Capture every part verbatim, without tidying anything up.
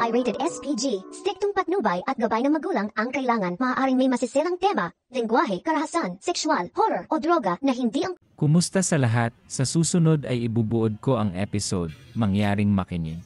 ay rated S P G. Striktong patnubay at gabay ng magulang ang kailangan. Maaaring may masisirang tema, lengguwahe, karahasan, sexual, horror o droga na hindi ang... Kumusta sa lahat? Sa susunod ay ibubuod ko ang episode, Mangyaring Makinig.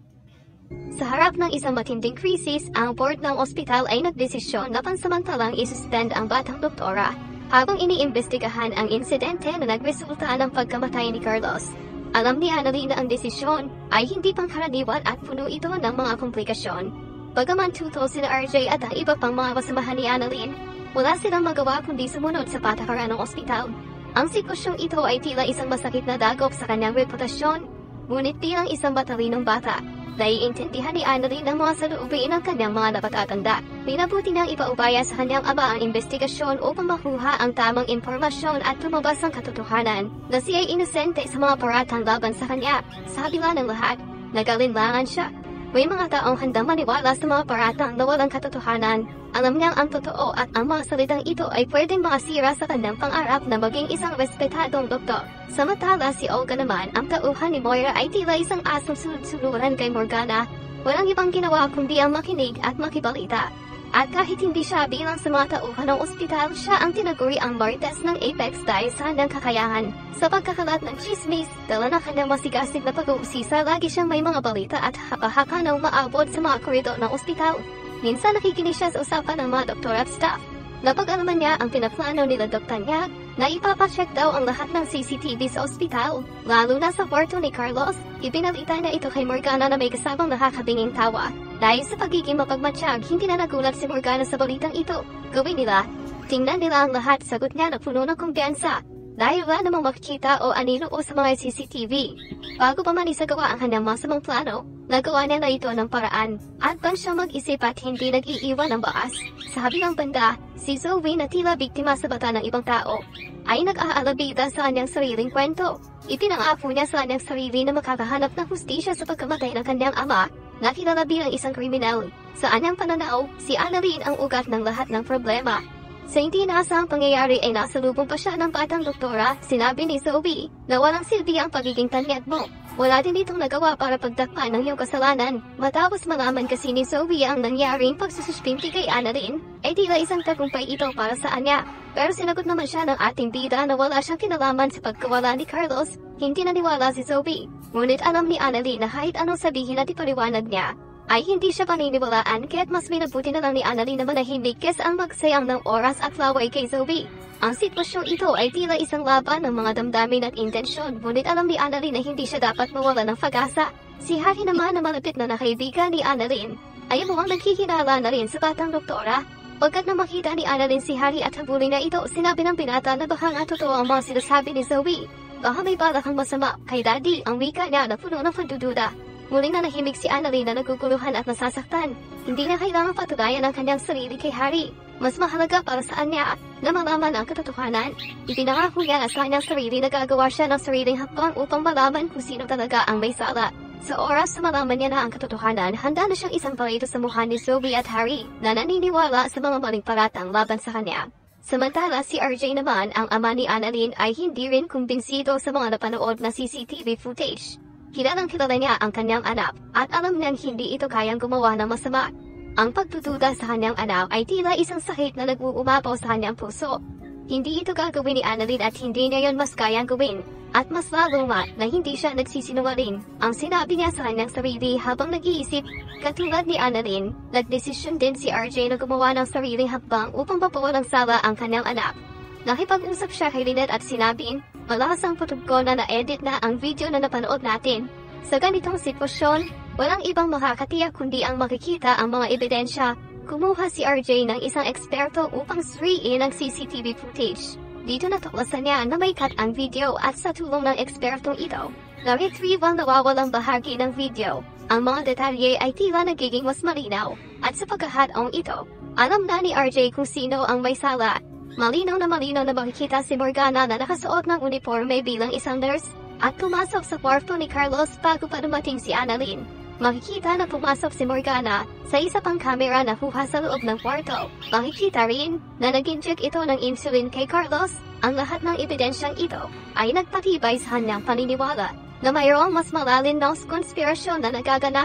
Sa harap ng isang matinding krisis, ang board ng ospital ay nagdesisyon na pansamantalang isuspend ang batang doktora habang iniimbestigahan ang insidente na nagresulta ng pagkamatay ni Carlos. Alam ni Annalyn na ang desisyon ay hindi pangkaraniwan at puno ito ng mga komplikasyon. Bagaman tutol sina R J at ang iba pang mga kasamahan ni Annalyn, wala silang magawa kundi sumunod sa patakaran ng ospital. Ang sitwasyong ito ay tila isang masakit na dagok sa kanyang reputasyon, ngunit bilang isang matalinong bata, naiintindihan ni Annalyn ang mga saloobin ng kanyang mga napatatanda. Minabuti niyang ipaubaya sa kanyang ama ang investigasyon upang makuha ang tamang impormasyon at lumabas ang katotohanan na siya ay inosente sa mga paratang laban sa kanya. Sa kabila ng lahat, nag-alinlangan siya. May mga taong handang maniwala sa mga paratang na walang katotohanan. Alam niyang ang totoo at ang mga salitang ito ay pwedeng makasira sa kanyang pangarap na maging isang respetadong doktor. Samantala si Olga naman, ang tauhan ni Moira ay tila isang asong sunod-sunuran kay Morgana. Walang ibang ginawa kundi ang makinig at makibalita. At kahit hindi siya bilang sa mga tauhan ng ospital, siya ang tinaguri ang Martes ng Apex dahil sa kanyang kakayahan. Sa pagkakalat ng chismis, dala na kanyang masigasig na pag-uusisa, lagi siyang may mga balita at hapahaka na umaabot sa mga koridor ng ospital. Minsan nakikinig siya sa usapan ng mga doktor at staff. Napag-alaman niya ang pinaplano nila Doktor Tanyag na ipapacheck daw ang lahat ng C C T V sa ospital, lalo na sa kwarto ni Carlos. Ibinalita na ito kay Morgana na may kasabang nakakabinging tawa. Dahil sa pagiging mapagmatsyag, hindi na nagulat si Morgana sa balitang ito. Gawin nila, tingnan nila ang lahat, sagot niya na puno ng kumpiyansa. Dahil wala namang makikita o anino o sa mga C C T V. Bago pa man isagawa ang kanyang masamang plano, nagawa niya na ito ng paraan. At bang siya mag-isip at hindi nag-iiwan ng baas. Sa kabilang banda, si Zoe na tila biktima sa bata ng ibang tao, ay nag-aalabida sa kanyang sariling kwento. Ipinangako niya sa kanyang sarili na makakahanap ng hustisya sa pagkamatay ng kanyang ama, na kilala bilang isang kriminal. Sa kanyang pananaw, si Annalyn ang ugat ng lahat ng problema. Sa hindi inaasahang pangyayari ay nasalubong pa siya ng batang doktora. Sinabi ni Zoe na walang silbi ang pagiging tanyag mo. Wala din itong nagawa para pagdakpan ng iyong kasalanan. Matapos malaman kasi ni Zoe ang nangyaring pagsususpindi kay Annalyn, ay tila isang tagumpay ito para sa kanya. Pero sinagot naman siya ng ating bida na wala siyang kinalaman sa pagkawala ni Carlos. Hindi naniwala si Zoe. Ngunit alam ni Annalyn na kahit anong sabihin at ipaliwanag niya, ay hindi siya paniniwalaan, kaya't mas minabuti na lang ni Annalyn na manahimik kesa ang magsayang ng oras at laway kay Zoe. Ang sitwasyong ito ay tila isang laban ng mga damdamin at intensyon, ngunit alam ni Annalyn na hindi siya dapat mawala ng pag-asa. Si Harry naman na malapit na nakaibigan ni Annalyn, ay mukhang nagkikilala na rin sa batang doktora. Pagkat na makita ni Annalyn si Harry at habulin na ito, sinabi ng binata na baka nga totoo ang mga sinasabi ni Zoe. Baka may balakang masama kay Daddy, ang wika niya na puno ng pagdududa. Muling na nahimik si Annalyn na naguguluhan at nasasaktan. Hindi na kailangan patunayan ang kanyang sarili kay Harry. Mas mahalaga para sa kanya na malaman ang katotohanan. Ipinangako niya na sa kanyang sarili na gagawa siya ng sariling hakbang upang malaman kung sino talaga ang may sala. Sa oras na malaman niya na ang katotohanan, handa na siyang isang palito sa mukha ni Zoe at Harry na naniniwala sa mga maling paratang laban sa kanya. Samantala si R J naman, ang ama ni Annalyn, ay hindi rin kumbinsido sa mga napanood na C C T V footage. Kilalang kilala niya ang kanyang anak at alam niyang hindi ito kayang gumawa ng masama. Ang pagdududa sa kanyang anak ay tila isang sakit na nag-uumapaw sa kanyang puso. Hindi ito gagawin ni Annalyn at hindi niya yon mas kayang gawin. At mas lalo nga na hindi siya nagsisinungaling. Ang sinabi niya sa kanyang sarili habang nag-iisip, katulad ni Annalyn, nagdesisyon din si R J na gumawa ng sariling hakbang upang mapawalang sala ang kanyang anak. Nakipag-usap siya kay Lynette at sinabing, malakas ang putob ko na na-edit na ang video na napanood natin. Sa ganitong sitwasyon, walang ibang makakatiyak kundi ang makikita ang mga ebidensya. Kumuha si R J ng isang eksperto upang suriin ang C C T V footage. Dito natuklasan niya na may cut ang video at sa tulong ng ekspertong ito, na-retrieve ang nawawalang bahagi ng video. Ang mga detalye ay tila nagiging mas malinaw. At sa pagkakataong ito, alam na ni R J kung sino ang may sala. Malinaw na malinaw na makikita si Morgana na nakasuot ng uniforme bilang isang nurse at pumasok sa kwarto ni Carlos bago pa dumating si Annalyn. Makikita na pumasok si Morgana sa isa pang kamera na kuha sa loob ng kwarto. Makikita rin na nag-inject ito ng insulin kay Carlos. Ang lahat ng ebidensyang ito ay nagpatibay sa kanyang paniniwala na mayroong mas malalim na konspirasyon na nagaganap.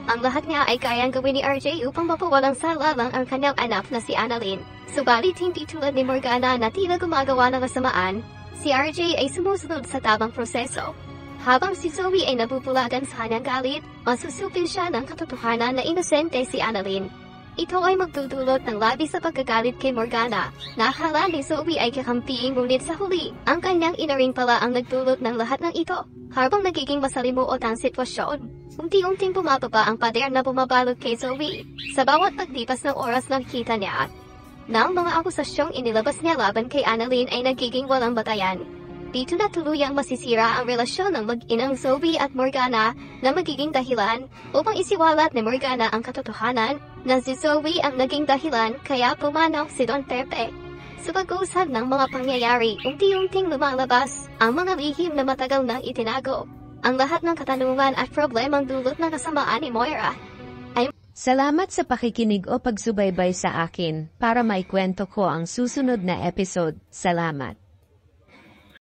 Ang lahat nga ay kayang gawin ni R J upang mapawalang sala lang ang kanyang anak na si Annalyn. Subalit hindi tulad ni Morgana na tila gumagawa ng kasamaan, si R J ay sumusunod sa tamang proseso. Habang si Zoe ay nabubulagan sa kanyang galit, masusupil siya ng katotohanan na inosente si Annalyn. Ito ay magdudulot ng labis sa pagkagalit kay Morgana, na akala ni Zoe ay kakampi, ngunit sa huli, ang kanyang ina rin pala ang nagdulot ng lahat ng ito. Habang nagiging masalimuot ang sitwasyon, unti-unting bumababa ang pader na bumabalot kay Zoe. Sa bawat paglipas ng oras nakita niya na ang mga akusasyong inilabas niya laban kay Annalyn ay nagiging walang batayan. Dito na tuluyang masisira ang relasyon ng mag-inang Zoe at Morgana na magiging dahilan upang isiwalat ni Morgana ang katotohanan na si Zoe ang naging dahilan kaya pumanaw si Don Pepe. Sa pag-uusad ng mga pangyayari, unti-unting lumalabas ang mga lihim na matagal nang itinago. Ang lahat ng katanungan at problemang dulot ng kasamaan ni Moira ay Salamat sa pakikinig o pagsubaybay sa akin para maikwento ko ang susunod na episode. Salamat.